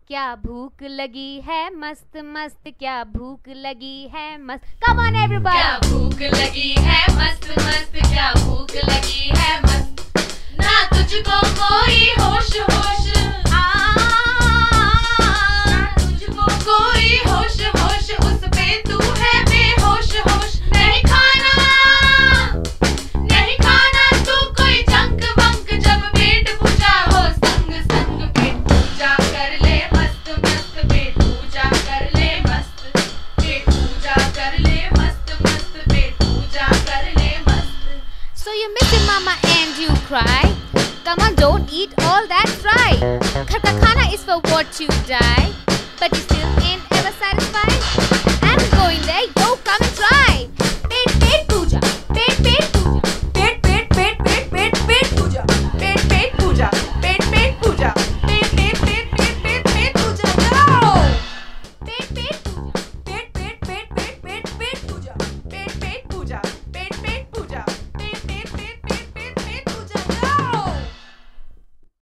क्या भूख लगी है मस्त मस्त, क्या भूख लगी है मस्त। Come on everybody! क्या भूख लगी है मस्त मस्त, क्या भूख लगी है मस्त। ना तुझको कोई होश होश, ना तुझको कोई होश होश, उस पे तू है बेहोश होश। नहीं खाना तू कोई जंक वंक, जब पेट पूजा हो संग संग पेट पूजा कर ले मस्त मस्त, पेट पूजा कर ले मस्त, पेट पूजा कर ले मस्त मस्त, पेट पूजा कर ले मस्त। So you miss your mama and you cry. Come on, don't eat all that fry. घर का खाना is for what you die, but you